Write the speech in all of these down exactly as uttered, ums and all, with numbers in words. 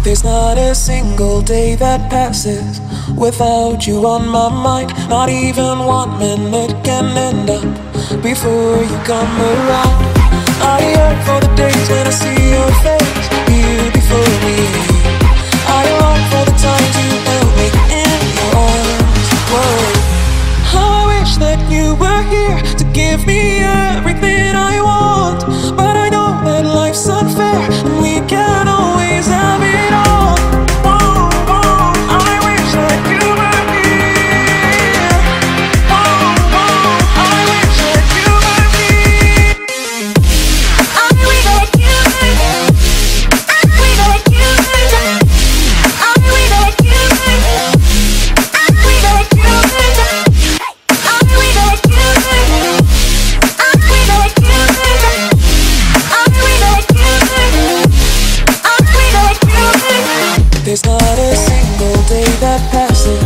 There's not a single day that passes without you on my mind. Not even one minute can end up before you come around. I yearn for the days when I see your face here before me. I long for the times you held me in your arms. Whoa. How I wish that you were here to give me everything I want, but I know that life's unfair and we can't always have it all. Whoa, whoa, I wish that you were here. Whoa, whoa, I wish that you were here. I wish that you were here. I wish that you were here. I wish that you were here. I wish that you were here. I wish that you were here. I wish that you were here. I wish that you were here. I wish that you were here. There's not a single day that passes,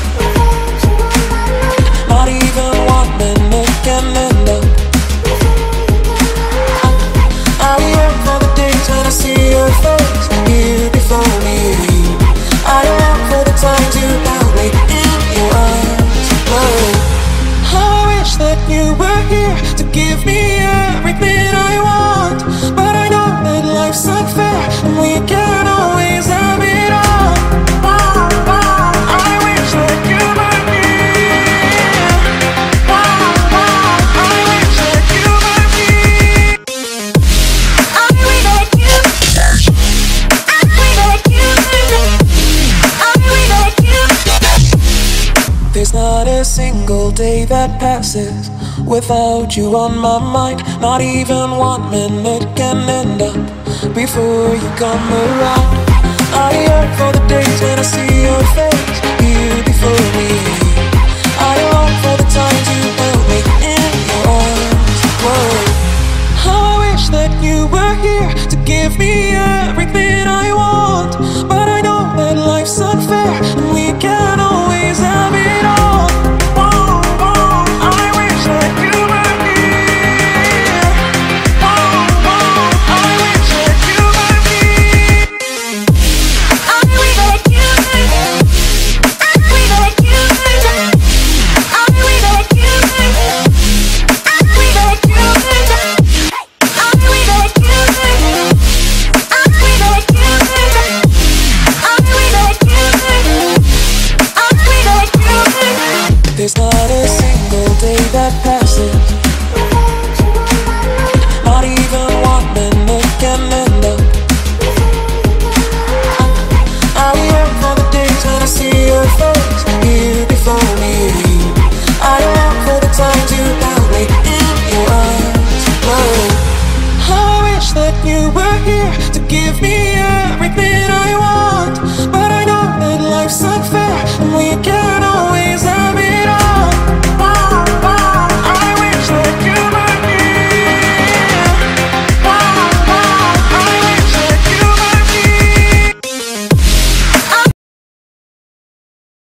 not even one minute can end up. I yearn for the days when I see your face here before me. I long for the times you held me in your arms. Whoa. How I wish that you were here to give me everything I want, but I know that life's unfair and we can't always have it all. Whoa, whoa, I wish that you were here. Whoa, whoa, I wish that you were here. I wish that you were here. I wish that you were here. I wish that you were here. There's not a single day that passes without you on my mind. Not even one minute can end up before you come around.